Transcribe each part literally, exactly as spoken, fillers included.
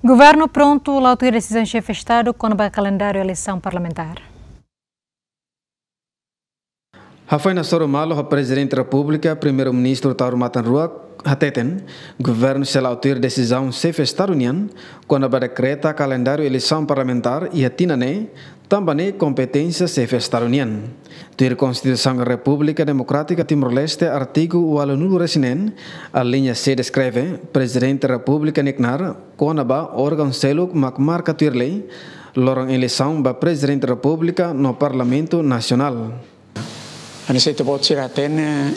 Governo pronto a autor decisão chefe de Estado com o calendário de eleição parlamentar. Hafai na Soromalo, o Presidente da República, Primeiro-Ministro Tauro Matanrua, Hateten, Governo será autor decisão chefe de Estado União, quando a decreta calendário de eleição parlamentar e a tinane, também competência chefe de Estado União. Ter Constituição da República Democrática Timor-Leste, artigo oito nulo resinen, a linha C descreve, Presidente da República Necnar, quando a órgão selo marca ter lei, lorong eleição da Presidente da República no Parlamento Nacional. A necessidade de ser atene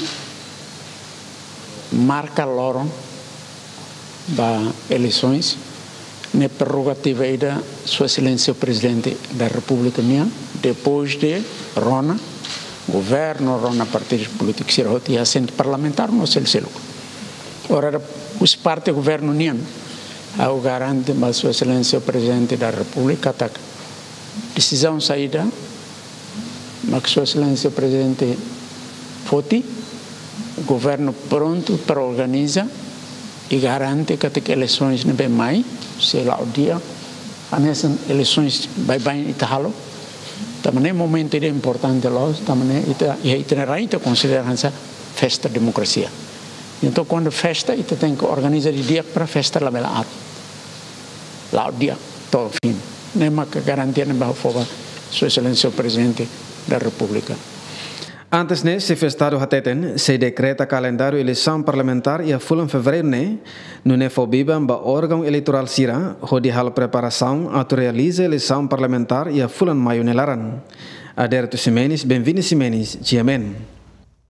marca lorong da eleições na prerrogativa da Sua Excelência o Presidente da República União, depois de Rona, governo, Rona partidos políticos e assento parlamentar no seu selo. Ora, os parte do governo União, ao garante a Sua Excelência o Presidente da República, tá decisão saída, mas Sua Excelência o Presidente Foti, o governo pronto para organizar e garante que as eleições não bem mais, sei lá o dia, nessas eleições vai bem italo, também é um momento importante lá, também é itinerante considerando essa festa da democracia. Então quando festa, você tem que organizar o dia para a festa lá lá, lá o dia, todo fim, não é uma garantia não vai for Sua Excelência o Presidente da República. Antes ne se festado hateten se decreta calendário eleição parlamentar e a fulan fevereiro ne no ne fobiba ba órgão eleitoral sira hodi hal preparação auto realiza eleição parlamentar e a fulan maio nelaran. Aderto Simenis, bem-vindo Simenis, Giamen.